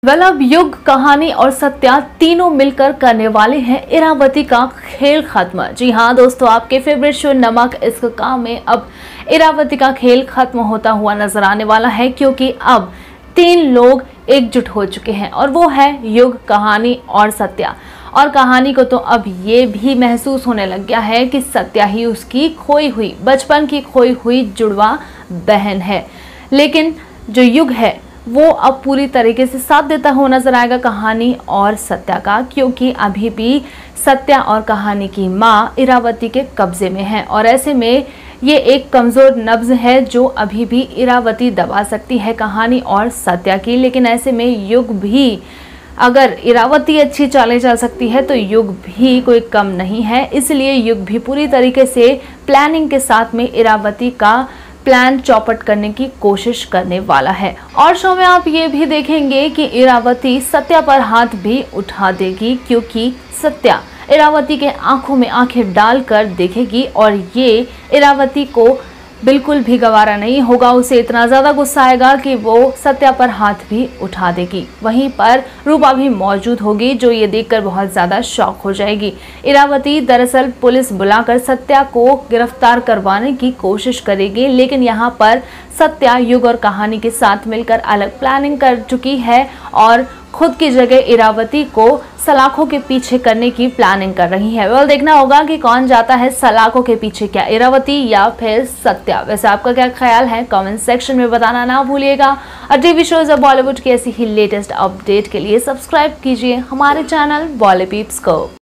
Well अब युग, कहानी और सत्या तीनों मिलकर करने वाले हैं इरावती का खेल खत्म। जी हाँ दोस्तों, आपके फेवरेट शो नमक इश्क का में अब इरावती का खेल खत्म होता हुआ नजर आने वाला है, क्योंकि अब 3 लोग एकजुट हो चुके हैं और वो है युग, कहानी और सत्या। और कहानी को तो अब ये भी महसूस होने लग गया है कि सत्या ही उसकी खोई हुई, बचपन की खोई हुई जुड़वा बहन है। लेकिन जो युग है वो अब पूरी तरीके से साथ देता हुआ नजर आएगा कहानी और सत्या का, क्योंकि अभी भी सत्या और कहानी की माँ इरावती के कब्जे में है और ऐसे में ये एक कमजोर नब्ज है जो अभी भी इरावती दबा सकती है कहानी और सत्या की। लेकिन ऐसे में युग भी, अगर इरावती अच्छी चालें चल सकती है तो युग भी कोई कम नहीं है। इसलिए युग भी पूरी तरीके से प्लानिंग के साथ में इरावती का प्लान चौपट करने की कोशिश करने वाला है। और शो में आप ये भी देखेंगे कि इरावती सत्या पर हाथ भी उठा देगी, क्योंकि सत्या इरावती के आंखों में आंखें डालकर देखेगी और ये इरावती को बिल्कुल भी गवारा नहीं होगा। उसे इतना ज्यादा गुस्सा आएगा कि वो सत्या पर हाथ भी उठा देगी। वहीं पर रूपा भी मौजूद होगी जो ये देखकर बहुत ज्यादा शॉक हो जाएगी। इरावती दरअसल पुलिस बुलाकर सत्या को गिरफ्तार करवाने की कोशिश करेगी, लेकिन यहाँ पर सत्या युग और कहानी के साथ मिलकर अलग प्लानिंग कर चुकी है और खुद की जगह इरावती को सलाखों के पीछे करने की प्लानिंग कर रही है। वेल देखना होगा कि कौन जाता है सलाखों के पीछे, क्या इरावती या फिर सत्या। वैसे आपका क्या ख्याल है कमेंट सेक्शन में बताना ना भूलिएगा। और टीवी शोज और बॉलीवुड की ऐसी ही लेटेस्ट अपडेट के लिए सब्सक्राइब कीजिए हमारे चैनल बॉलीपीप्स को।